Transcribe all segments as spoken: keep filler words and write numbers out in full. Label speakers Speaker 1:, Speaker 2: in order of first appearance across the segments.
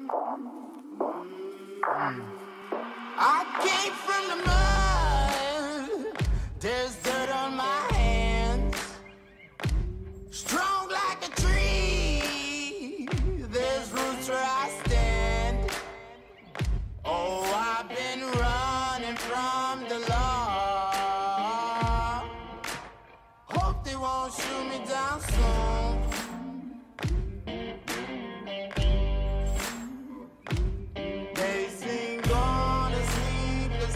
Speaker 1: I came from the mud. There's dirt on my hands. Strong like a tree. There's roots where I stand. Oh, I've been running from the law. Hope they won't shoot me down soon. They sing on a sleepless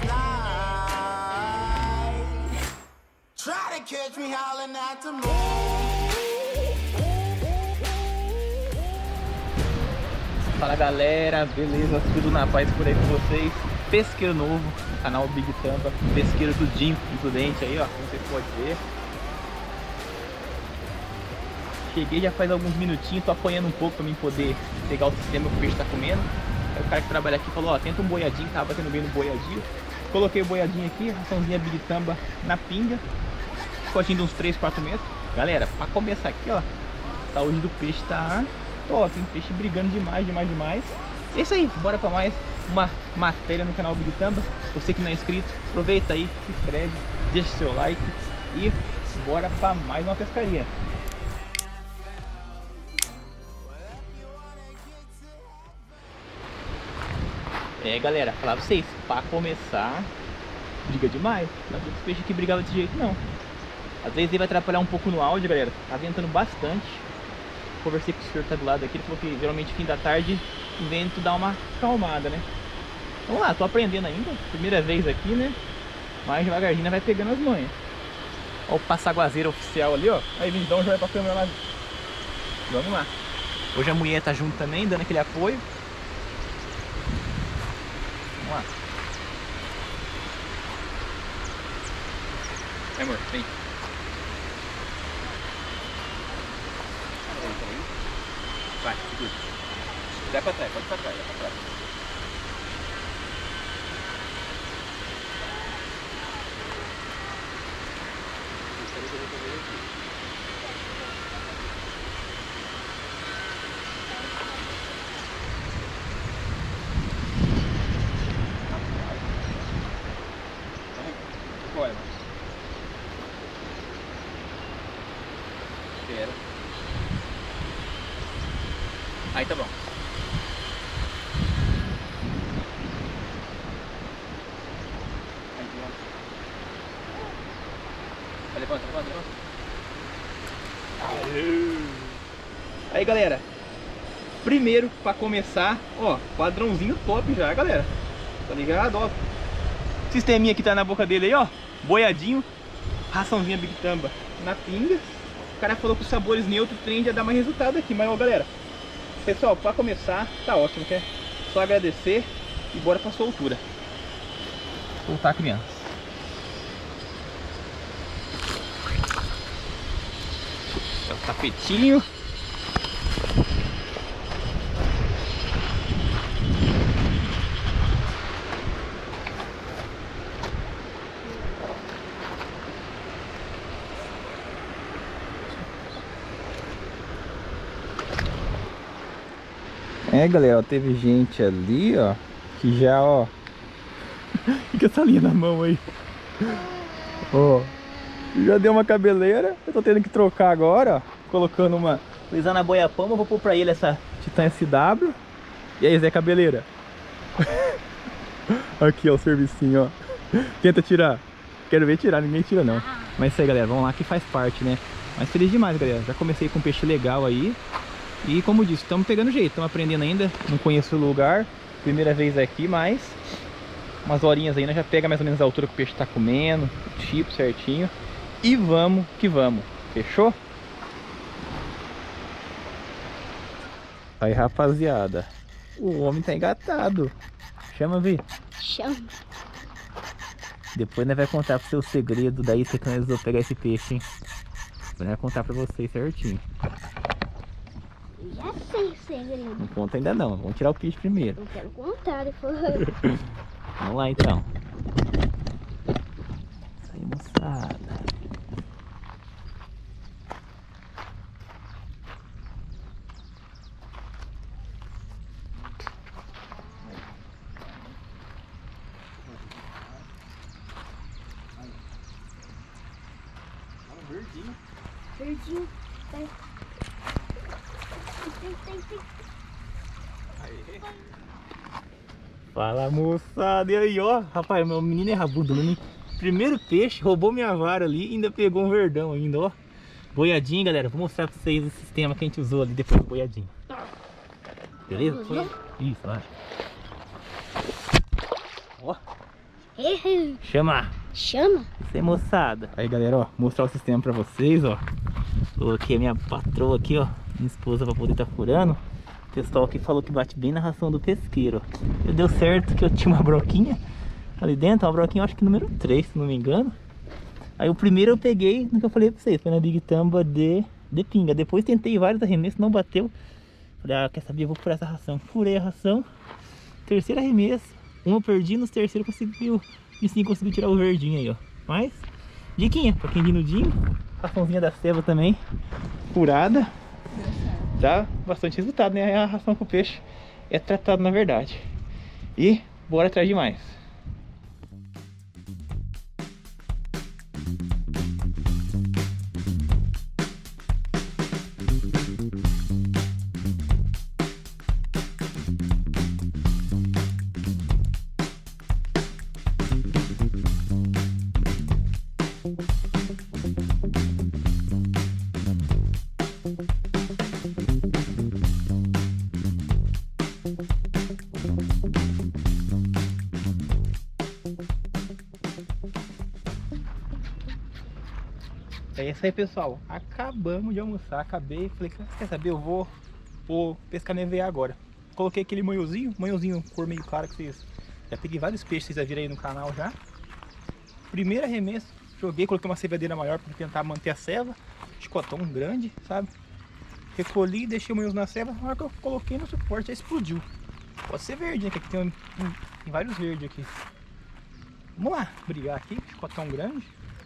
Speaker 1: night. Try to catch me howling at the moon.
Speaker 2: Fala galera, beleza? Tudo na paz por aí com vocês. Pesqueiro novo no canal Big Tampa. Pesqueiro do Jim, imprudente aí, ó, como vocês podem ver. Cheguei já faz alguns minutinhos, tô apanhando um pouco pra mim poder pegar o sistema que o peixe tá comendo. Aí o cara que trabalha aqui falou, ó, tenta um boiadinho, tava batendo bem no boiadinho. Coloquei o boiadinho aqui, raçãozinha Big Tamba na pinga. Potinho de uns três, quatro metros. Galera, pra começar aqui, ó, a saúde do peixe tá top, hein? Peixe brigando demais, demais, demais. É isso aí, bora pra mais uma matéria no canal Big Tamba. Você que não é inscrito, aproveita aí, se inscreve, deixa seu like e bora pra mais uma pescaria. É galera, falar pra vocês, pra começar, briga demais. Não tem esse peixe aqui brigava desse jeito não. Às vezes ele vai atrapalhar um pouco no áudio, galera. Tá ventando bastante. Conversei com o senhor que tá do lado aqui, ele falou que geralmente fim da tarde o vento dá uma acalmada, né? Vamos lá, tô aprendendo ainda, primeira vez aqui, né? Mas devagarzinho vai pegando as manhas. Ó o passaguazeiro oficial ali, ó. Aí Vindão já vai pra câmera lá. Vamos lá. Hoje a mulher tá junto também, dando aquele apoio. Vamos lá. Vai, amor, vem. Vai, segura. Vai pra trás, pode pra trás, vai pra trás. Bora, mano. Espera. Aí tá bom. Aí, levanta, levanta, levanta. Aí galera, primeiro pra começar, ó, padrãozinho top já, galera. Tá ligado, ó. Sisteminha que tá na boca dele aí, ó. Boiadinho, raçãozinha Big Tamba na pinga. O cara falou que os sabores neutros tendem a dar mais resultado aqui, mas ó galera, pessoal, para começar, tá ótimo, quer? Só agradecer e bora pra soltura. Soltar a criança. É o tapetinho. É galera, ó, teve gente ali, ó, que já, ó, fica essa linha na mão aí, ó, já deu uma cabeleira. Eu tô tendo que trocar agora, ó, colocando uma coisa na boiapama. Eu vou pôr pra ele essa Titan S W. E aí, Zé Cabeleira? Aqui, ó, o servicinho, ó, tenta tirar, quero ver tirar, ninguém tira não. Mas isso aí galera, vamos lá que faz parte, né. Mas feliz demais galera, já comecei com um peixe legal aí. E como disse, estamos pegando jeito, estamos aprendendo ainda, não conheço o lugar, primeira vez aqui, mas umas horinhas aí nós já pega mais ou menos a altura que o peixe está comendo, o tipo certinho, e vamos que vamos, fechou? Aí rapaziada, o homem tá engatado, chama, Vi?
Speaker 3: Chama.
Speaker 2: Depois nós vai contar pro seu segredo, daí você canalizou pegar esse peixe, hein? Depois nós vai contar pra vocês certinho.
Speaker 3: Já sei o segredo.
Speaker 2: Não conta ainda não, vamos tirar o peixe primeiro.
Speaker 3: Não quero contar depois.
Speaker 2: Vamos lá então. Isso aí, moçada.
Speaker 3: Verdinho. Vai. Tem, tem, tem.
Speaker 2: Aí. Fala, moçada. E aí, ó. Rapaz, meu menino é rabudo, né? Primeiro peixe, roubou minha vara ali e ainda pegou um verdão ainda, ó. Boiadinho, galera. Vou mostrar pra vocês o sistema que a gente usou ali depois do boiadinho. Beleza? Foi? Isso, vai. Ó. Chama.
Speaker 3: Chama?
Speaker 2: Isso aí, moçada. Aí, galera, ó. Mostrar o sistema pra vocês, ó. Coloquei a minha patroa aqui, ó. Minha esposa pra poder tá furando. O pessoal aqui falou que bate bem na ração do pesqueiro, ó. E deu certo que eu tinha uma broquinha ali dentro, uma broquinha, acho que número três, se não me engano. Aí o primeiro eu peguei, no que eu falei pra vocês, foi na Big Tamba de, de pinga. Depois tentei vários arremessos, não bateu. Falei, ah, quer saber, eu vou furar essa ração. Furei a ração. Terceiro arremesso, um eu perdi, nos terceiros conseguiu, e sim conseguiu tirar o verdinho aí, ó. Mas, diquinha, pra quem vinudinho, raçãozinha da ceva também, furada. Dá bastante resultado, né? A ração com o peixe é tratado na verdade. E bora atrás de mais. É isso aí, pessoal. Acabamos de almoçar. Acabei. Falei, quer saber? Eu vou, vou pescar minha veia agora. Coloquei aquele manhozinho. Manhozinho cor meio claro que vocês... Já peguei vários peixes, vocês já viram aí no canal já. Primeiro arremesso. Joguei, coloquei uma cevadeira maior para tentar manter a ceva. Chicotão grande, sabe? Recolhi, deixei o manhoso na ceva. Na hora que eu coloquei no suporte, já explodiu. Pode ser verde, né? Que aqui tem, um, tem vários verdes aqui. Vamos lá, brigar aqui. Chicotão grande.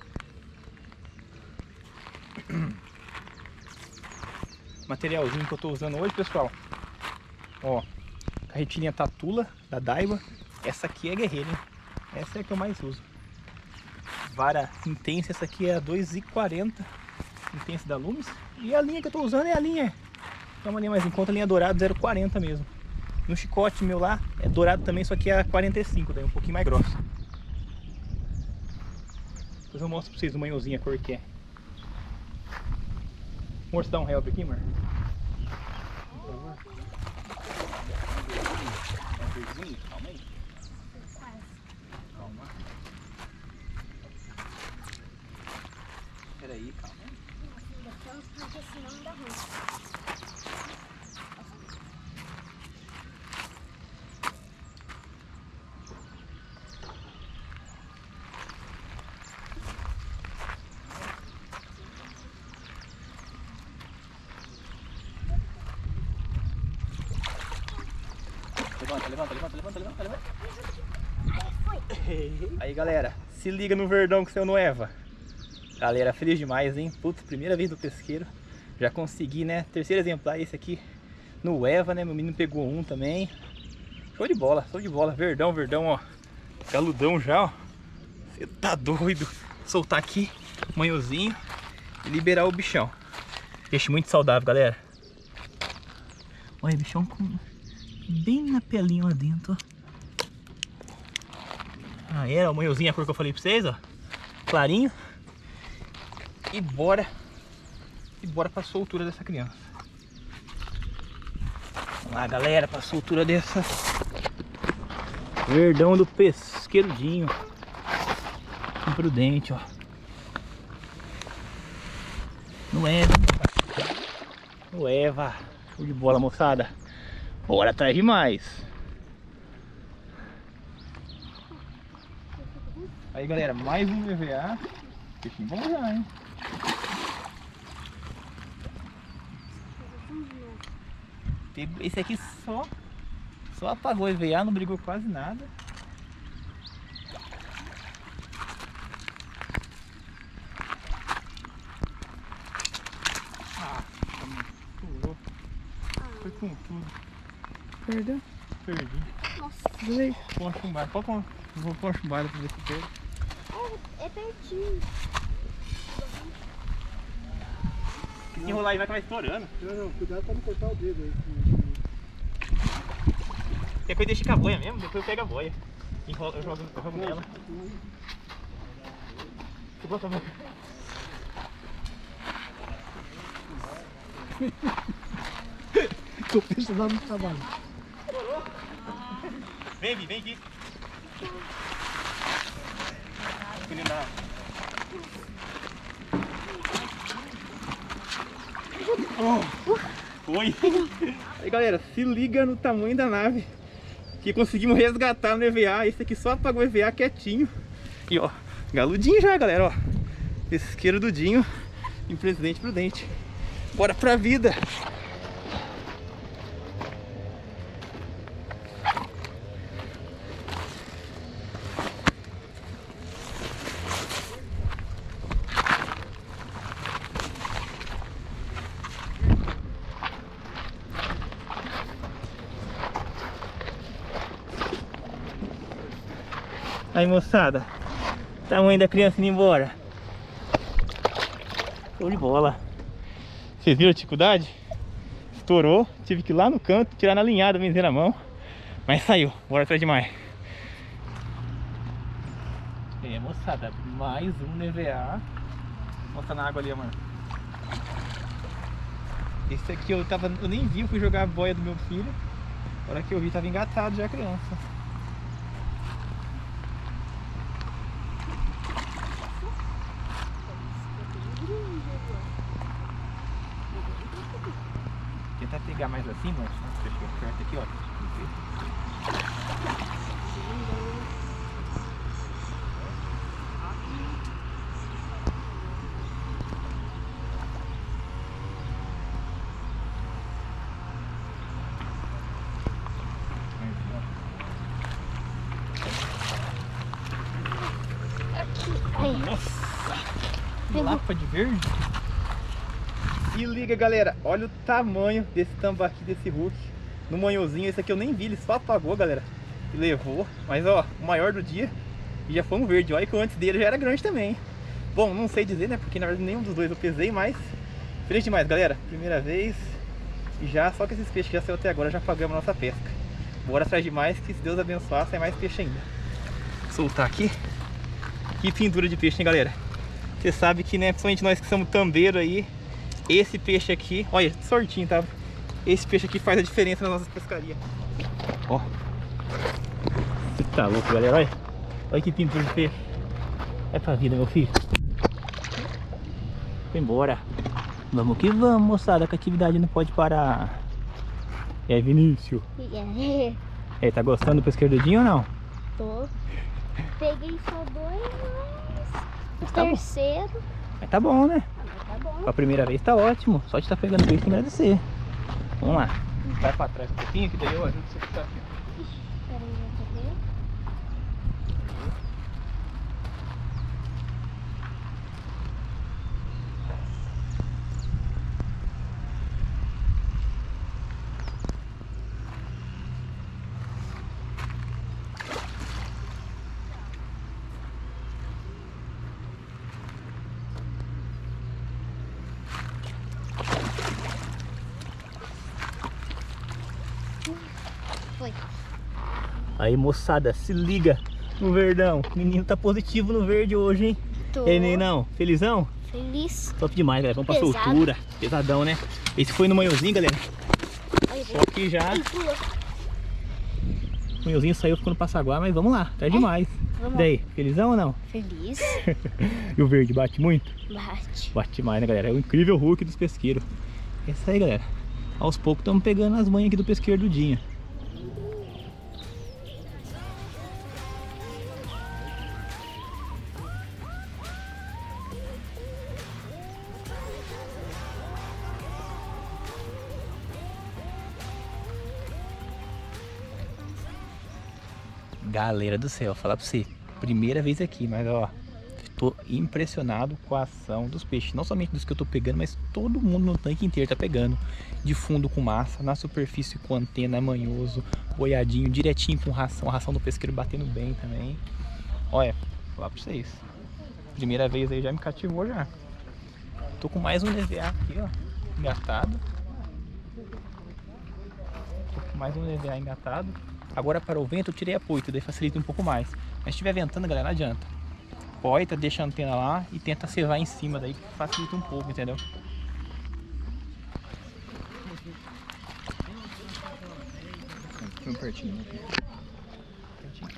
Speaker 2: Materialzinho que eu tô usando hoje, pessoal. Ó, carretilhinha Tatula da Daiwa. Essa aqui é guerreira, hein? Essa é a que eu mais uso. Vara intensa, essa aqui é a dois e quarenta intensa da Lumis. E a linha que eu tô usando é a linha, é uma linha mais em conta, a linha dourado zero quarenta mesmo. No chicote meu lá é dourado também, só que é a quarenta e cinco, daí um pouquinho mais grossa. Depois eu mostro pra vocês o manhozinho, a cor que é. Amor, dá um help aqui, amor? Por favor. Calma aí. Calma. Peraí, calma aí.
Speaker 3: Porque senão não dá ruim.
Speaker 2: Levanta, levanta, levanta, levanta, levanta, levanta. Aí, galera, se liga no verdão que seu Noeva. Galera, feliz demais, hein? Putz, primeira vez do pesqueiro. Já consegui, né? Terceiro exemplar, esse aqui no Eva, né? Meu menino pegou um também. Show de bola, show de bola. Verdão, verdão, ó. Galudão já, ó. Você tá doido. Soltar aqui, manhozinho e liberar o bichão. Peixe muito saudável, galera. Olha, bichão com... bem na pelinha lá dentro, ó. Ah, era o manhozinho, a cor que eu falei pra vocês, ó. Clarinho. E bora. E bora pra soltura dessa criança. Vamos lá, galera, pra soltura dessa. Verdão do pesqueirudinho. Imprudente, ó. No Eva. No Eva. Show de bola, moçada. Bora atrás de mais. Aí, galera, mais um E V A. Peixinho bom já, hein? Esse aqui só Só apagou o E V A, não brigou quase nada. Ah, pulou. Foi com tudo. Perdeu? Perdi.
Speaker 3: Nossa.
Speaker 2: Doei. Com a chumbada. Pode com... Vou pôr a chumbada pra ver se perde.
Speaker 3: É, é pertinho.
Speaker 2: Se enrolar aí vai acabar estourando.
Speaker 4: Não, não, cuidado pra não cortar o dedo aí.
Speaker 2: Depois deixa com a boia mesmo, depois eu pego a boia. Enrola, eu jogo, eu jogo nela. Ficou a boca.
Speaker 4: Tô precisando do trabalho.
Speaker 2: Vem, Vi, vem aqui. Menino da... Oh, foi. Aí galera, se liga no tamanho da nave que conseguimos resgatar no E V A. Esse aqui só apagou o E V A quietinho. E ó, galudinho já, galera, ó. Pesqueiro do Dinho e Presidente Prudente. Bora pra vida. Aí moçada, tamanho da criança indo embora. Show de bola. Vocês viram a dificuldade? Estourou, tive que ir lá no canto, tirar na linhada, benzer na mão. Mas saiu, bora atrás de mais. É moçada, mais um no E V A. Mostra na água ali, mano. Esse aqui eu tava, eu nem vi, eu fui jogar a boia do meu filho. A hora que eu vi tava engatado já a criança. Tentar pegar mais acima, deixa eu perto aqui, ó. Nossa! Lapa de verde. E liga, galera, olha o tamanho desse tambaqui, desse Hulk. No manhãozinho, esse aqui eu nem vi, ele só apagou, galera. E levou, mas ó, o maior do dia. E já foi um verde, olha que o antes dele já era grande também. Bom, não sei dizer, né, porque na verdade nenhum dos dois eu pesei, mas feliz demais, galera. Primeira vez. E já, só que esses peixes que já saiu até agora, já pagamos a nossa pesca. Bora atrás de mais, que se Deus abençoar, sai mais peixe ainda. Soltar aqui. Que pintura de peixe, hein, galera? Você sabe que, né, principalmente nós que somos tambeiros aí, esse peixe aqui, olha, sortinho, tá? Esse peixe aqui faz a diferença na nossa pescaria. Ó. Você tá louco, galera, olha. Olha que pintura de peixe. É pra vida, meu filho. Foi embora. Vamos que vamos, moçada, que a atividade não pode parar. E aí, Vinícius?
Speaker 3: É.
Speaker 2: É, tá gostando do pesqueiro do Dinho ou não?
Speaker 3: Tô. Peguei só dois, mas o
Speaker 2: Tá bom.
Speaker 3: terceiro.
Speaker 2: Mas tá bom, né?
Speaker 3: Tá bom.
Speaker 2: A primeira vez tá ótimo. Só de estar pegando peixe tem que agradecer. Vamos lá. Vai pra trás um pouquinho, que daí eu ajudo você a ficar aqui.
Speaker 3: Ixi, peraí, eu vou ver. Foi.
Speaker 2: Aí, moçada, se liga no verdão. O menino tá positivo no verde hoje, hein?
Speaker 3: Tô
Speaker 2: E aí, nenão, felizão?
Speaker 3: feliz.
Speaker 2: Top demais, galera. Vamos pra
Speaker 3: Pesado.
Speaker 2: soltura. Pesadão, né? Esse foi no manhãozinho, galera.
Speaker 3: Olha,
Speaker 2: Só que já
Speaker 3: Ai, pula.
Speaker 2: o manhãozinho saiu ficando passaguá, mas vamos lá. Tá demais.
Speaker 3: Vamos
Speaker 2: E daí, felizão ou não?
Speaker 3: Feliz.
Speaker 2: E o verde bate muito?
Speaker 3: Bate.
Speaker 2: Bate demais, né, galera? É o incrível Hulk dos pesqueiros. É isso aí, galera. Aos poucos estamos pegando as manhas aqui do pesqueiro do Dinho. Galera do céu, falar pra você, primeira vez aqui, mas ó, tô impressionado com a ação dos peixes, não somente dos que eu tô pegando, mas todo mundo no tanque inteiro tá pegando, de fundo com massa, na superfície com antena, manhoso, boiadinho, direitinho com ração, a ração do pesqueiro batendo bem também. Olha, falar pra vocês, primeira vez aí já me cativou já. Tô com mais um E V A aqui, ó. engatado. Mais um E V A engatado. Agora para o vento eu tirei apoito, daí facilita um pouco mais. Mas se estiver ventando, galera, não adianta. Poita, deixa a antena lá e tenta cevar em cima, daí facilita um pouco, entendeu? Foi pertinho aqui. Pertinho.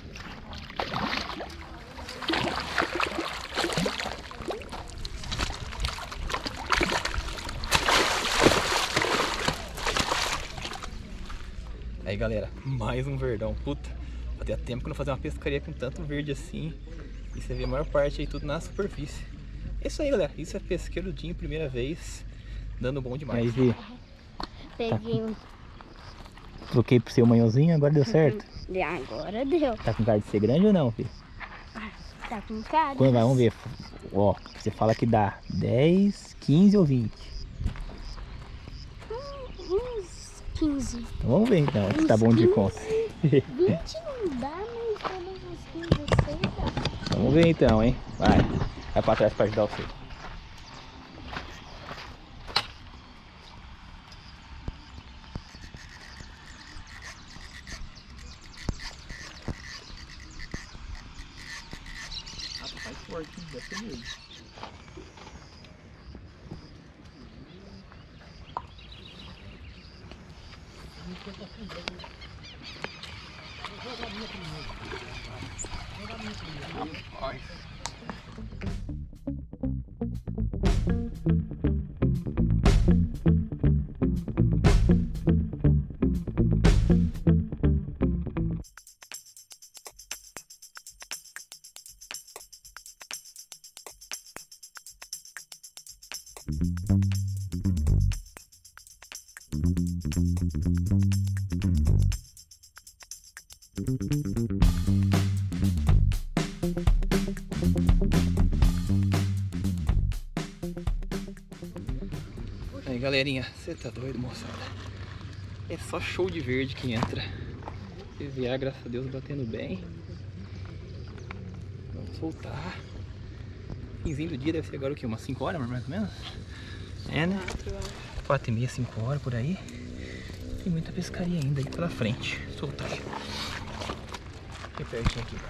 Speaker 2: Aí galera, mais um verdão, puta, fazia tempo que eu não fazia uma pescaria com tanto verde assim. E você vê a maior parte aí tudo na superfície. É isso aí galera, isso é pesqueirudinho, primeira vez, dando bom demais. Aí Vi,
Speaker 3: Peguei um.
Speaker 2: troquei pro seu manhãozinho, agora deu certo?
Speaker 3: Agora deu.
Speaker 2: Tá com cara de ser grande ou não, filho?
Speaker 3: Ah, tá com cara.
Speaker 2: Quando vai, vamos ver. Ó, você fala que dá dez, quinze ou vinte.
Speaker 3: Uns quinze.
Speaker 2: Então vamos ver então, se tá bom de conta.
Speaker 3: vinte não dá, mas pelo menos uns quinze, dezesseis dá.
Speaker 2: Vamos ver então, hein? Vai, vai pra trás pra ajudar você. Faz forte, deve ser mesmo. Rapaz. Aí galerinha, você tá doido, moçada? É só show de verde que entra. E vier, graças a Deus, batendo bem. Vamos soltar. Finzinho do dia deve ser agora o que? Umas cinco horas mais ou menos? É, né? quatro e meia, cinco horas por aí. Tem muita pescaria ainda aí pela frente. Soltar aí. Aqui pertinho aqui.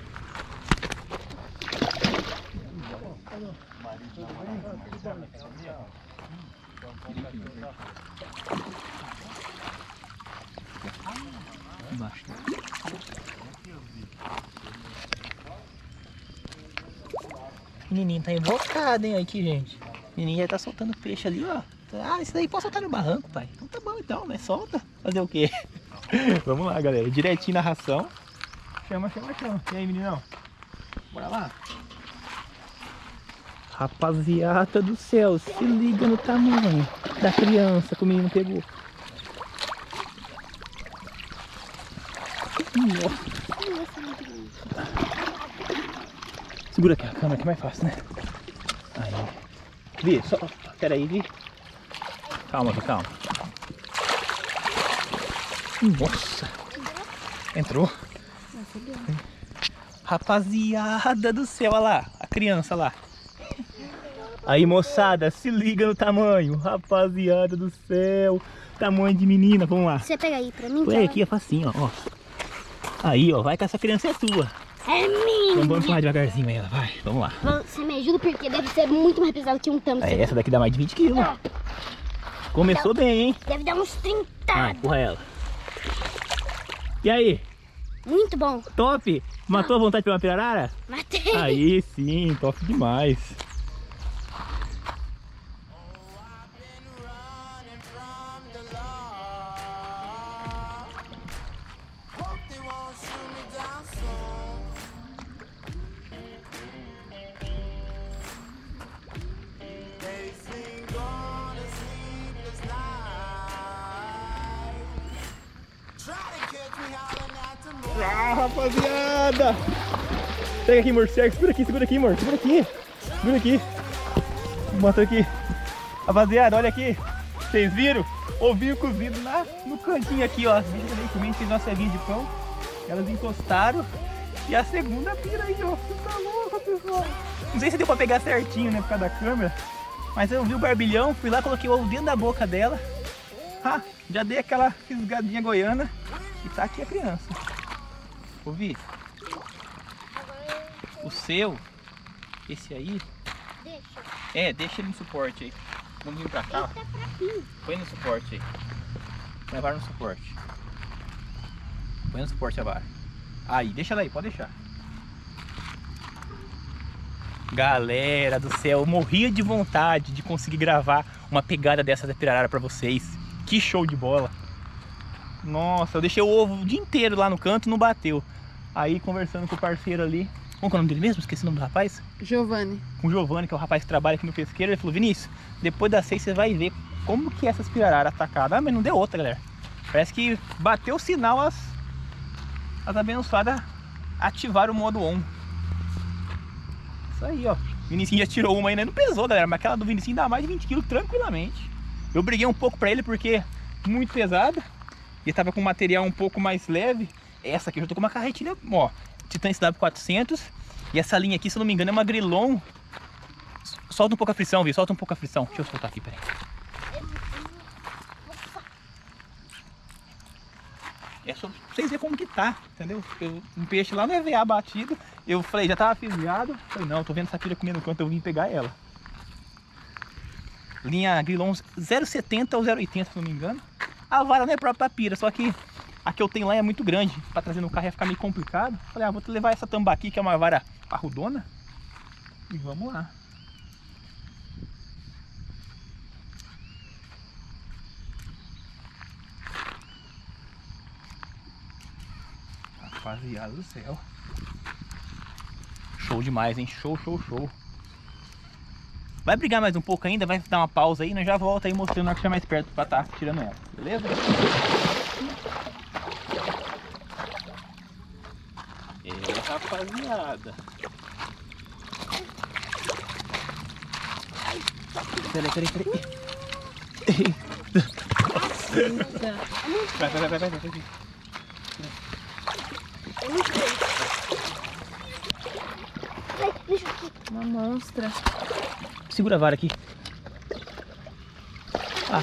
Speaker 2: Embaixo. Menininho tá invocado, hein, aqui, gente. Menininho já tá soltando peixe ali, ó. Ah, isso daí pode soltar no barranco, pai. Então tá bom então, né? Solta. Fazer o quê? Vamos lá, galera. Direitinho na ração. Chama, chama, chama. E aí, meninão? Bora lá. Rapaziada do céu, se liga no tamanho da criança que o menino pegou. Nossa. Segura aqui a câmera que é mais fácil, né? Aí. Vi, só. Pera aí, Vi. Calma, Vi, calma. Nossa. Entrou. Rapaziada do céu, olha lá. A criança lá. Aí, moçada, se liga no tamanho. Rapaziada do céu. Tamanho de menina, vamos lá.
Speaker 3: Você pega aí pra mim?
Speaker 2: Põe aqui, é facinho, ó. Aí, ó, vai que essa criança é tua.
Speaker 3: É minha.
Speaker 2: Vamos empurrar devagarzinho ela, vai. Vamos lá.
Speaker 3: Você me ajuda porque deve ser muito mais pesado que um tambo.
Speaker 2: Aí, essa daqui dá mais de vinte quilos.
Speaker 3: Ah.
Speaker 2: Começou
Speaker 3: Deve-
Speaker 2: bem, hein?
Speaker 3: Deve dar uns trinta.
Speaker 2: Vai, empurra ela. E aí,
Speaker 3: Muito bom.
Speaker 2: top? Matou a vontade de pegar uma pirarara?
Speaker 3: Matei.
Speaker 2: Aí sim, top demais. Ah, rapaziada! Pega aqui, amor, certo? Segura aqui, segura aqui, amor, segura aqui. Segura aqui. Bota aqui. Rapaziada, olha aqui. Vocês viram? Ovinho cozido lá no cantinho aqui, ó. As bichas também comendo, fez nossa cevinha de pão. Elas encostaram. E a segunda pira aí, ó. Você tá louco, pessoal. Não sei se deu pra pegar certinho, né, por causa da câmera. Mas eu vi o barbilhão, fui lá, coloquei o ovo dentro da boca dela. Ah, já dei aquela fisgadinha goiana e tá aqui a criança. Ouvi? O seu, esse aí,
Speaker 3: Deixa.
Speaker 2: é, deixa ele no suporte aí. Vamos vir pra cá, ó.
Speaker 3: Ele tá fraquinho.
Speaker 2: Põe no suporte aí. Põe a vara no suporte. Põe no suporte a vara. Aí, deixa ela aí, pode deixar. Galera do céu, eu morria de vontade de conseguir gravar uma pegada dessa da pirarara pra vocês. Que show de bola. Nossa, eu deixei o ovo o dia inteiro lá no canto e não bateu. Aí, conversando com o parceiro ali. Qual que é o nome dele mesmo? Esqueci o nome do rapaz.
Speaker 5: Giovanni.
Speaker 2: Com o Giovanni, que é o rapaz que trabalha aqui no pesqueiro. Ele falou, Vinícius, depois das seis você vai ver como que é essas pirararas atacadas. Ah, mas não deu outra, galera. Parece que bateu o sinal, as, as abençoadas ativaram o modo on. Isso aí, ó. O Vinicinho já tirou uma aí, né? Não pesou, galera, mas aquela do Vinicinho dá mais de vinte quilos tranquilamente. Eu briguei um pouco pra ele porque muito pesada. E tava com material um pouco mais leve. Essa aqui eu já tô com uma carretilha, ó, Titan S W quatrocentos. E essa linha aqui, se eu não me engano, é uma Grilon. Solta um pouco a frição, viu? Solta um pouco a frição. Deixa eu soltar aqui, peraí. É só pra vocês verem como que tá, entendeu? Eu, um peixe lá no E V A batido. Eu falei, já tava fisgado. Falei, não, eu tô vendo essa pilha comendo enquanto eu vim pegar ela. Linha Grilon zero setenta ou zero oitenta, se não me engano. A vara não é própria pra pira, só que a que eu tenho lá é muito grande. Pra trazer no carro ia ficar meio complicado. Falei, ah, vou levar essa tambaqui, que é uma vara parrudona. E vamos lá. Rapaziada do céu. Show demais, hein? Show, show, show. Vai brigar mais um pouco ainda, vai dar uma pausa aí, nós já volta aí mostrando na hora que estiver mais perto pra estar tá tirando ela, beleza? É, rapaziada. Peraí, peraí, peraí. Vai, vai, vai, vai, vai, vai.
Speaker 5: Uma monstra.
Speaker 2: Segura a vara aqui. Ah.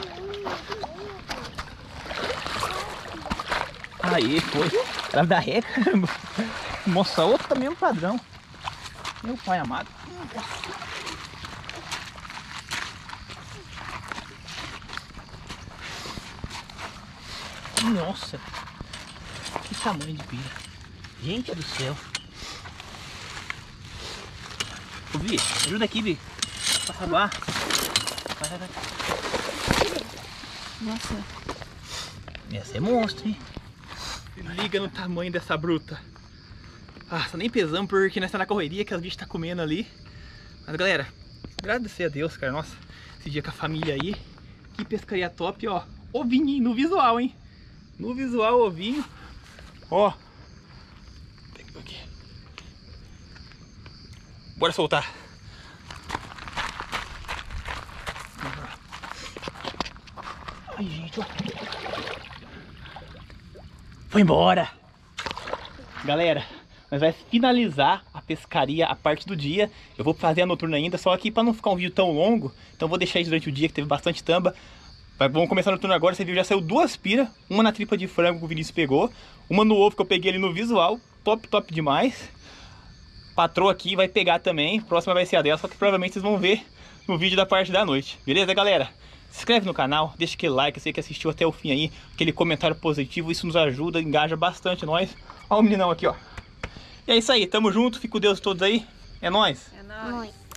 Speaker 2: Aí, foi. Ela dá ré, caramba. Nossa, outra mesmo padrão. Meu pai amado. Nossa. Que tamanho de pira. Gente do céu. Ô, Vi, ajuda aqui, Vi. Passa lá. Vai, vai, vai.
Speaker 5: Nossa.
Speaker 2: Essa é monstro, hein? Liga no tamanho dessa bruta. Ah, só nem pesamos porque nós tá na correria que as bichas tá comendo ali. Mas, galera, agradecer a Deus, cara. Nossa, esse dia com a família aí. Que pescaria top, ó. Ovinho no visual, hein? No visual, ovinho. Ó. Pega aqui. Bora soltar. Ai, gente, ó. Foi embora. Galera, nós vamos finalizar a pescaria a parte do dia. Eu vou fazer a noturna ainda, só aqui para não ficar um vídeo tão longo. Então vou deixar isso durante o dia, que teve bastante tamba. Vamos começar a noturna agora. Você viu, já saiu duas piras. Uma na tripa de frango que o Vinícius pegou. Uma no ovo que eu peguei ali no visual. Top, top demais. Patroa aqui vai pegar também. Próxima vai ser a dela, só que provavelmente vocês vão ver no vídeo da parte da noite. Beleza, galera? Se inscreve no canal, deixa aquele like, você que assistiu até o fim aí. Aquele comentário positivo, isso nos ajuda, engaja bastante nós. Olha o meninão aqui, ó. E é isso aí, tamo junto, fica com Deus todos aí. É nóis.
Speaker 5: É nóis.
Speaker 3: Nóis.